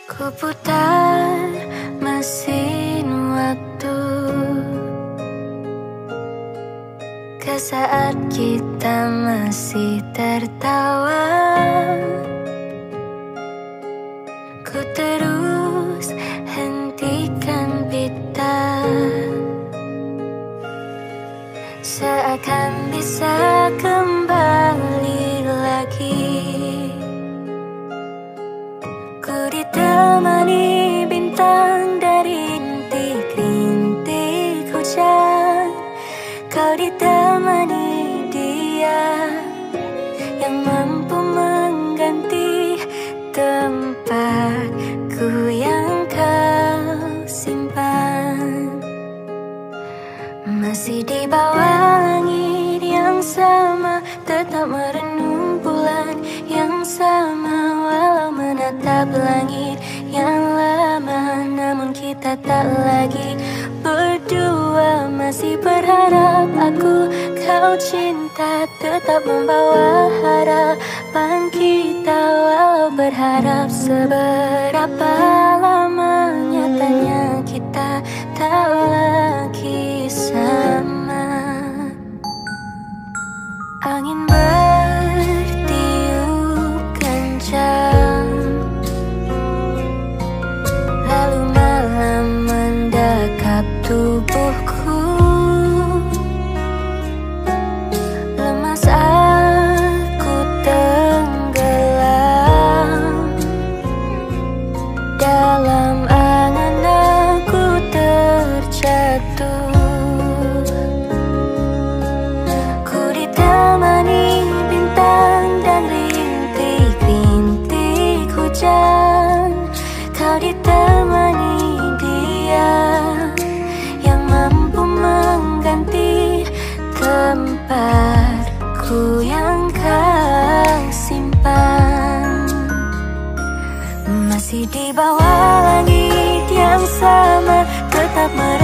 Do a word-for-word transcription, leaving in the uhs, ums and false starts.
Ku putar mesin waktu ke saat kita masih tertawa. Ku terus hentikan pita, seakan bisa kembali lagi. Ku ditemani bintang dari rintik-rintik hujan. Kau ditemani dia yang mampu mengganti tempatku yang kau simpan. Masih di bawah langit yang sama, tetap merenung bulan yang sama. Walau menatap langit yang lama, namun kita tak lagi berdua. Masih berharap aku, kau cinta, tetap membawa harapan kita. Walau berharap seberapa lama, nyatanya kita tak lagi sama. Angin bertiup kencang, lalu malam mendekap tubuhku. Lemas aku tenggelam, dalam angan aku terjatuh. Ku ditemani bintang dan rintik-rintik hujan. Kau ditemani dia yang mampu mengganti tempatku yang kau simpan. Masih di bawah langit yang sama, tetap merenung